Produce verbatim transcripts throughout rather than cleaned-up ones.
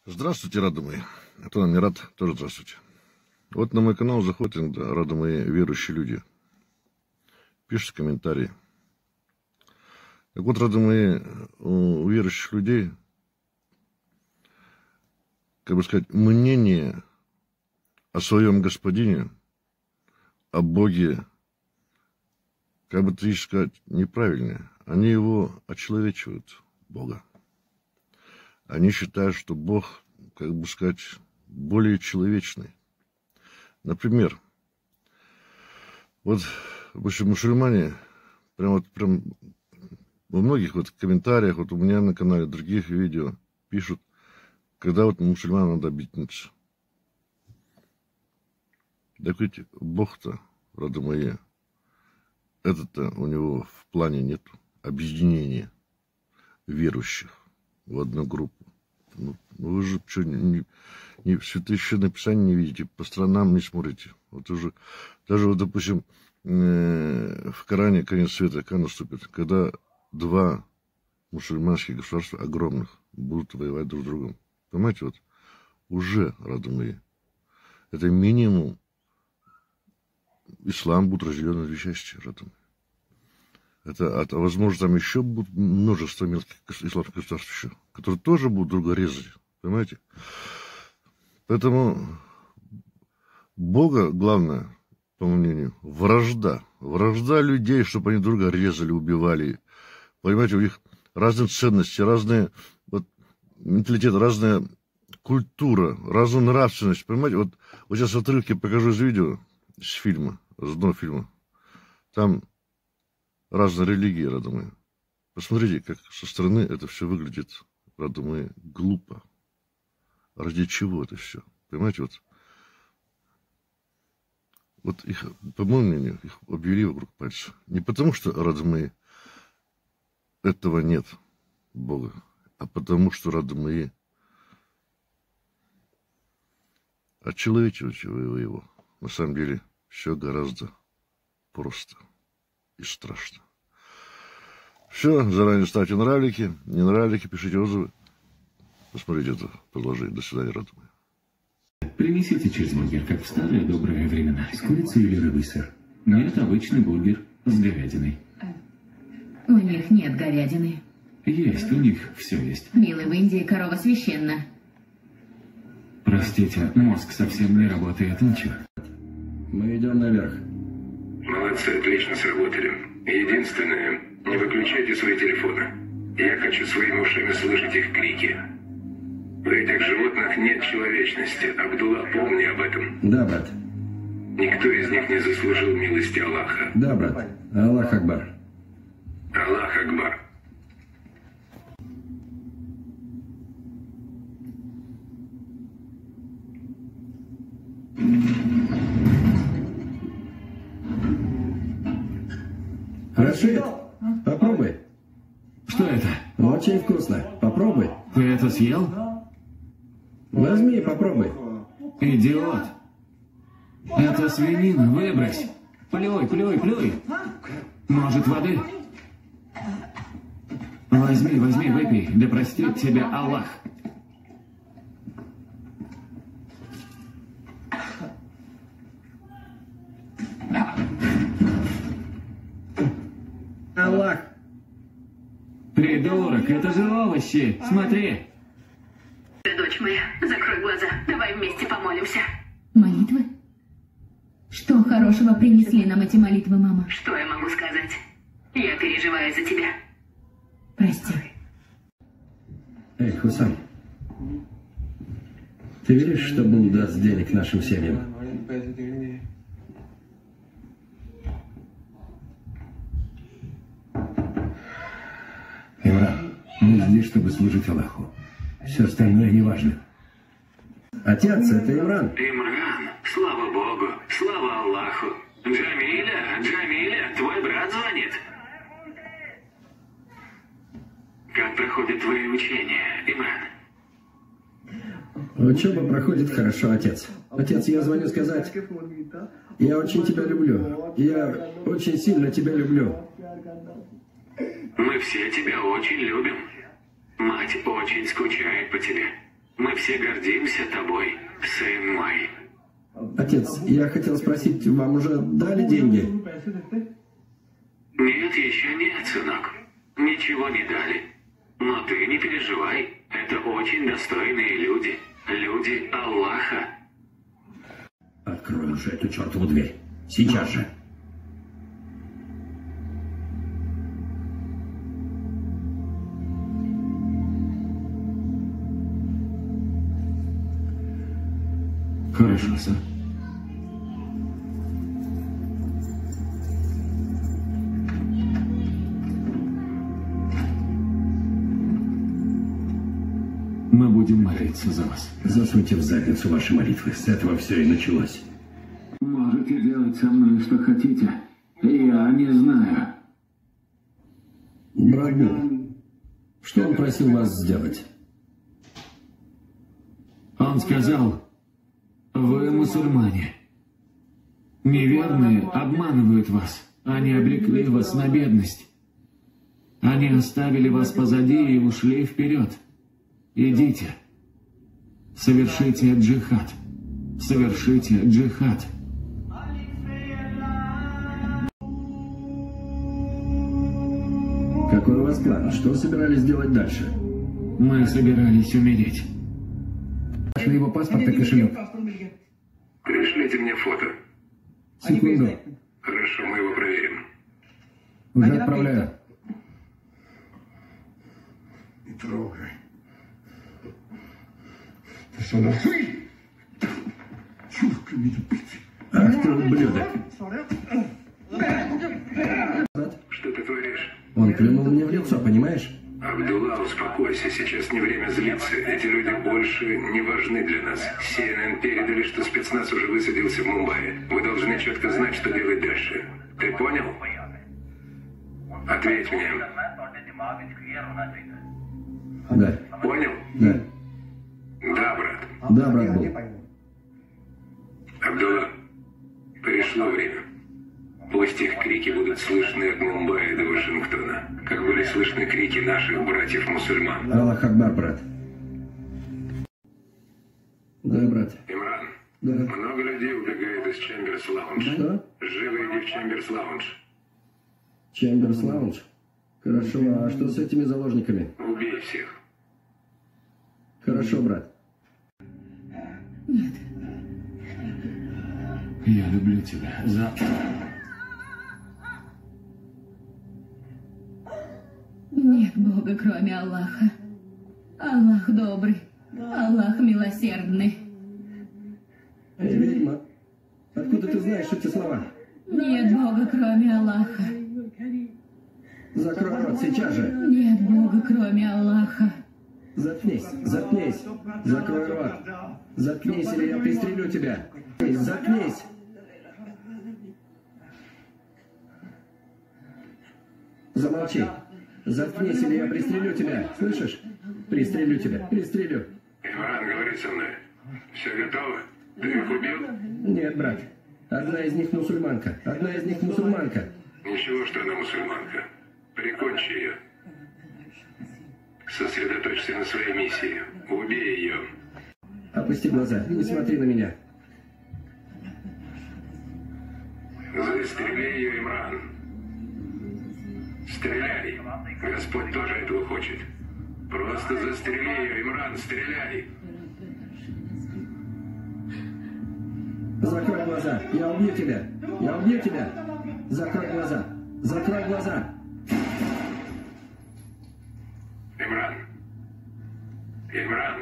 Здравствуйте, рады мои. А кто нам не рад, тоже здравствуйте. Вот на мой канал заходят иногда, рады мои, верующие люди. Пишут комментарии. Так вот, рады мои, у верующих людей, как бы сказать, мнение о своем Господине, о Боге, как бы ты сказать, неправильное. Они его очеловечивают, Бога. Они считают, что Бог, как бы сказать, более человечный. Например, вот, допустим, мусульмане, прям вот, прям во многих вот комментариях, вот у меня на канале, других видео пишут, когда вот мусульманам надо объединиться. Так ведь Бог-то, роды мои, это-то у него в плане нет объединения верующих в одну группу. Ну, вы же что, не, не, священное писание не видите, по сторонам не смотрите. Вот уже, даже вот, допустим, э, в Коране конец света, когда наступит, когда два мусульманских государства огромных будут воевать друг с другом. Понимаете, вот уже, рады мои, это минимум ислам будет разделен на две части, рады мои. Это, а, возможно, там еще будет множество мелких исламских государств еще, которые тоже будут друга резать. Понимаете? Поэтому Бога, главное, по моему мнению, вражда. Вражда людей, чтобы они друга резали, убивали. Понимаете, у них разные ценности, разные вот, менталитет, разная культура, разная нравственность. Понимаете, вот, вот сейчас отрывки покажу из видео, из фильма, из одного фильма. Там разные религии, рады мои. Посмотрите, как со стороны это все выглядит, рады мои, глупо. Ради чего это все? Понимаете, вот, вот их, по моему мнению, их обвели вокруг пальца. Не потому, что, рады мои, этого нет, Бога, а потому, что, рады мои, очеловечиваете вы его. На самом деле, все гораздо просто и страшно. Все, заранее ставьте нравлики, не нравлики, пишите отзывы. Посмотрите это предложение. До свидания, рады мои. Принесите чизбургер, как в старые добрые времена. С курицей или рыбой, сэр? Нет, обычный бургер с говядиной. У них нет говядины. Есть, у них все есть. Милый, в Индии корова священна. Простите, мозг совсем не работает, ничего. Мы идем наверх. Молодцы, отлично сработали. Единственное, не выключайте свои телефоны. Я хочу своими ушами слышать их крики. У этих животных нет человечности. Абдулла, помни об этом. Да, брат. Никто из них не заслужил милости Аллаха. Да, брат. Аллах Акбар. Аллах Акбар. Рашид, попробуй. Что это? Очень вкусно. Попробуй. Ты это съел? Возьми и попробуй. Идиот. Это свинина, выбрось. Плюй, плюй, плюй. Может, воды? Возьми, возьми, выпей. Да простит тебя Аллах. Аллах. Придурок, это же овощи. Смотри. Дочь моя, закрой глаза. Давай вместе помолимся. Молитвы? Что хорошего принесли нам эти молитвы, мама? Что я могу сказать? Я переживаю за тебя. Прости. Эй, Хусай. Ты веришь, что Бог даст денег нашим семьям? Имран, мы здесь, чтобы служить Аллаху. Все остальное не важно. Отец, это Имран. Имран, слава Богу, слава Аллаху. Джамиля, Джамиля, твой брат звонит. Как проходят твои учения, Имран? Учеба проходит хорошо, отец. Отец, я звоню сказать, я очень тебя люблю. Я очень сильно тебя люблю. Мы все тебя очень любим. Мать очень скучает по тебе. Мы все гордимся тобой, сын мой. Отец, я хотел спросить, вам уже дали деньги? Нет, еще нет, сынок. Ничего не дали. Но ты не переживай. Это очень достойные люди. Люди Аллаха. Открой уже эту чертову дверь. Сейчас же. Хорошо, сэр. Мы будем молиться за вас. Засуньте в задницу ваши молитвы. С этого все и началось. Можете делать со мной что хотите. Я не знаю. Брат Билл, что он просил вас сделать? Он сказал, вы мусульмане. Неверные обманывают вас. Они обрекли вас на бедность. Они оставили вас позади и ушли вперед. Идите. Совершите джихад. Совершите джихад. Какой у вас план? Что собирались делать дальше? Мы собирались умереть. Нашли его паспорт и кошелек. Пришлите мне фото. Секунду. Хорошо, мы его проверим. Уже отправляю. Не трогай. Ах ты ублюдок. Что ты творишь? Он плюнул мне в лицо, понимаешь? Абдулла, успокойся, сейчас не время злиться. Эти люди больше не важны для нас. си эн эн передали, что спецназ уже высадился в Мумбаи. Вы должны четко знать, что делать дальше. Ты понял? Ответь мне. Да. Понял? Да. Да, брат. Да, брат Билл. Абдулла, пришло время. Пусть их крики будут слышны от Мумбаи до Вашингтона, как были слышны крики наших братьев-мусульман. Аллах Акбар, брат. Да, брат. Имран, Да. много людей убегает из Чемберс Лаунж. Что? Живо иди в Чемберс Лаунж. Чемберс Лаунж? Хорошо, а что с этими заложниками? Убей всех. Хорошо, брат. Нет. Я люблю тебя. Завтра. Нет Бога, кроме Аллаха. Аллах добрый. Аллах милосердный. Эй, ведьма, откуда ты знаешь эти слова? Нет Бога, кроме Аллаха. Закрой рот сейчас же. Нет Бога, кроме Аллаха. Заткнись, заткнись. Закрой рот. Заткнись, или я пристрелю тебя. Заткнись. Замолчи. Заткнись, или я пристрелю тебя. Слышишь? Пристрелю тебя. Пристрелю. Имран, говори со мной. Все готово? Ты их убил? Нет, брат. Одна из них мусульманка. Одна из них мусульманка. Ничего, что она мусульманка. Прикончи ее. Сосредоточься на своей миссии. Убей ее. Опусти глаза. Не смотри на меня. Застрели ее, Имран. Стреляй. Господь тоже этого хочет. Просто застрели ее, Имран, стреляй. Закрой глаза. Я убью тебя. Я убью тебя. Закрой глаза. Закрой глаза. Имран. Имран.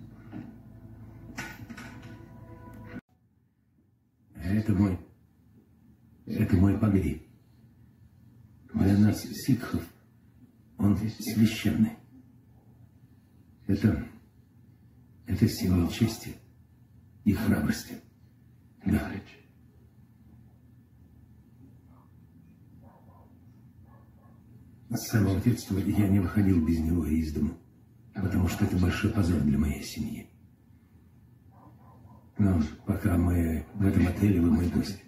Это мой... Это мой погреб. Для нас, сикхов, он священный. Это... Это символ чести и храбрости. Да. С самого детства я не выходил без него из дому, потому что это большой позор для моей семьи. Но пока мы в этом отеле, вы мой гость.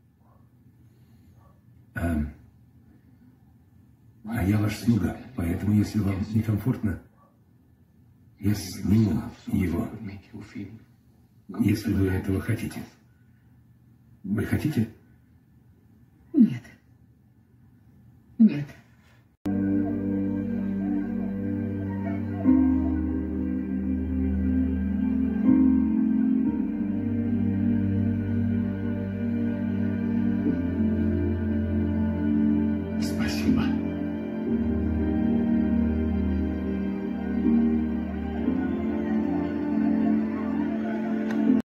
А, а я ваш слуга, поэтому если вам некомфортно, Я сниму его, если вы этого хотите. Вы хотите? Нет. Нет. Спасибо.